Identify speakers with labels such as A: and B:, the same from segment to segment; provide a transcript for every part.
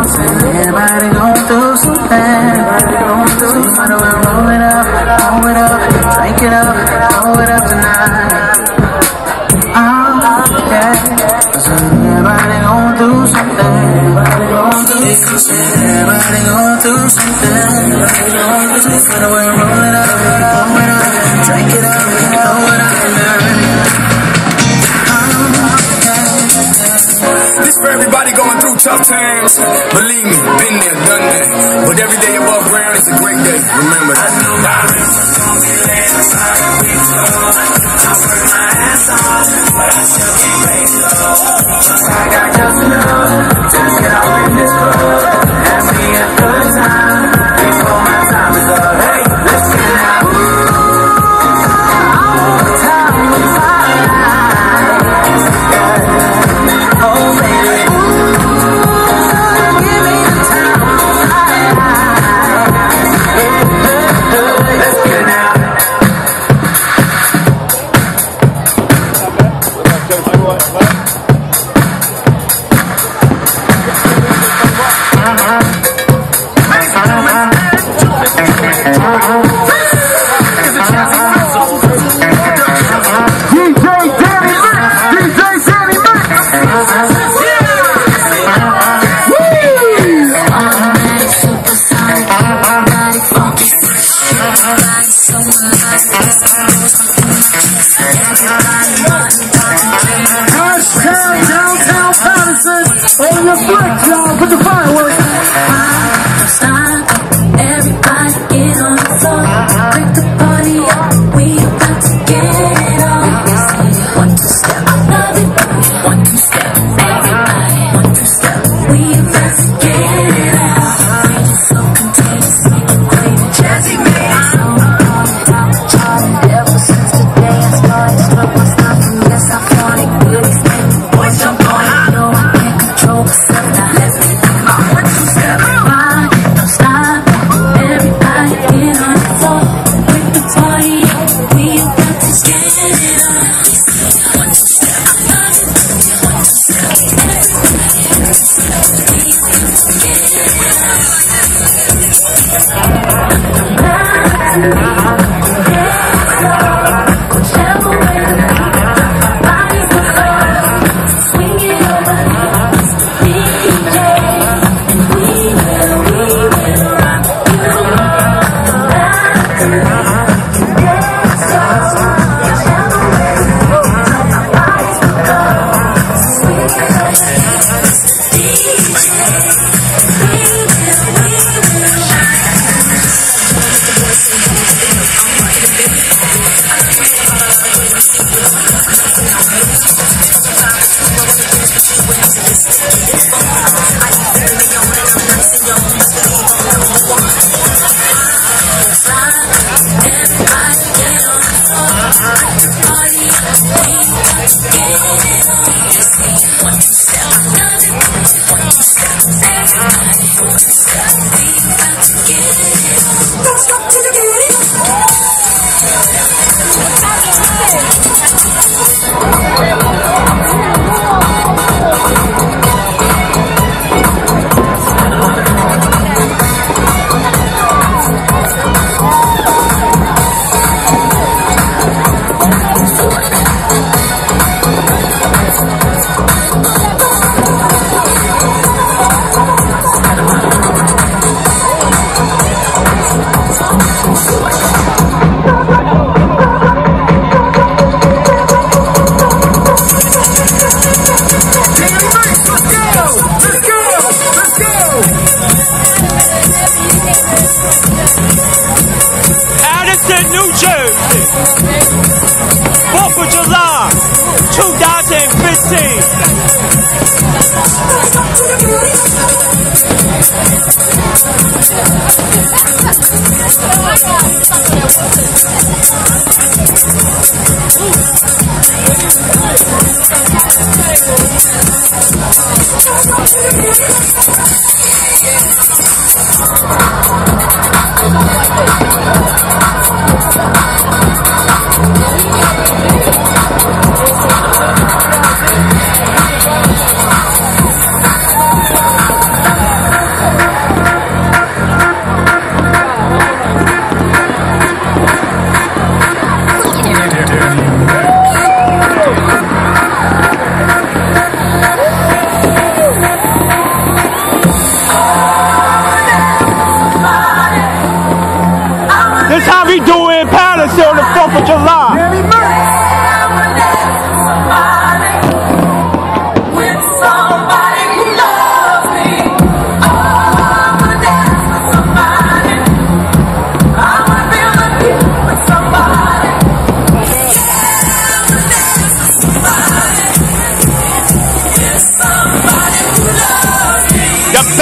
A: Everybody going through something. So you might as well roll it up, drink it up, blow it up tonight. Yeah. So everybody going through something. Everybody going through something. So you might as well roll it up, drink it up, blow it up tonight.
B: This for everybody going through tough times. Believe me, been there, done that. But every day above ground is a great day. Remember that. I know my rents are gonna be late. I'm sorry, we go. I work my ass off, but I still can't pay though. I got just enough to get off in this club and be a good time before my time is up. Hey, listen now.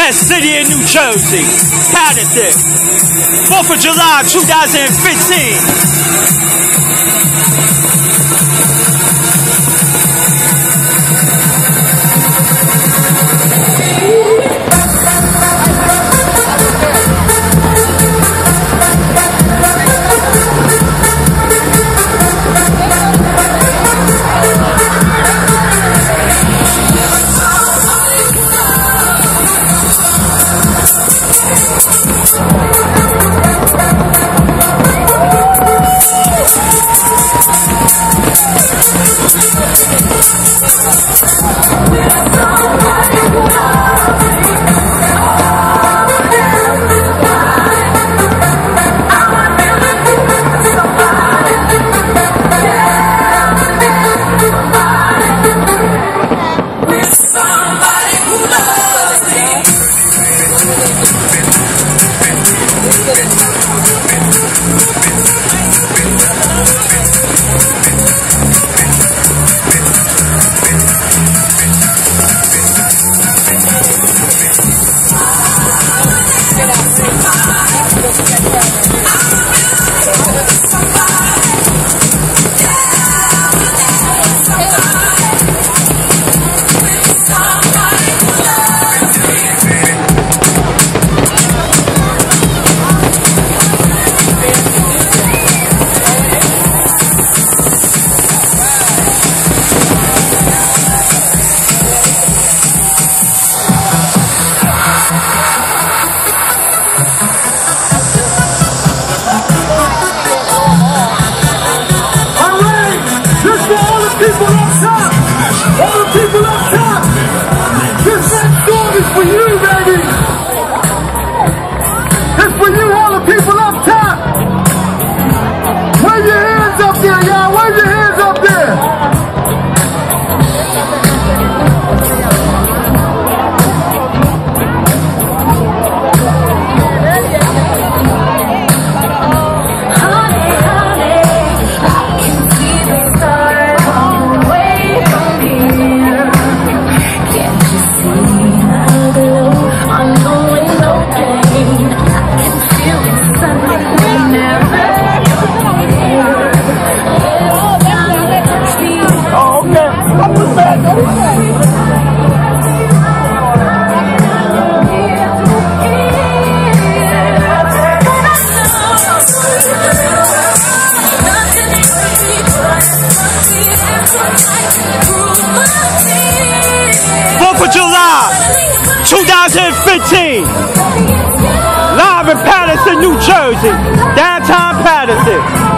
C: Best city in New Jersey, Paterson. 4th of July 2015. Live in Paterson, New Jersey, downtown Paterson.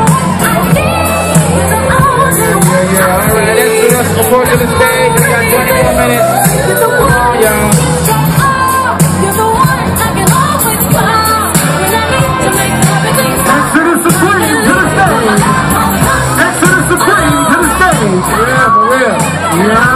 D: Alright, let's report to the stage. We got 24 minutes. Come on, y'all.
E: Exodus Supreme to the stage. Exodus Supreme to the stage.
D: Yeah, for real.
E: Yeah.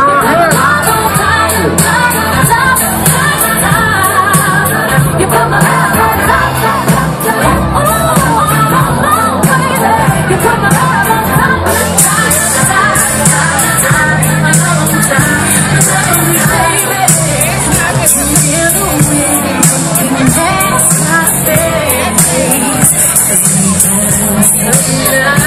A: Yeah.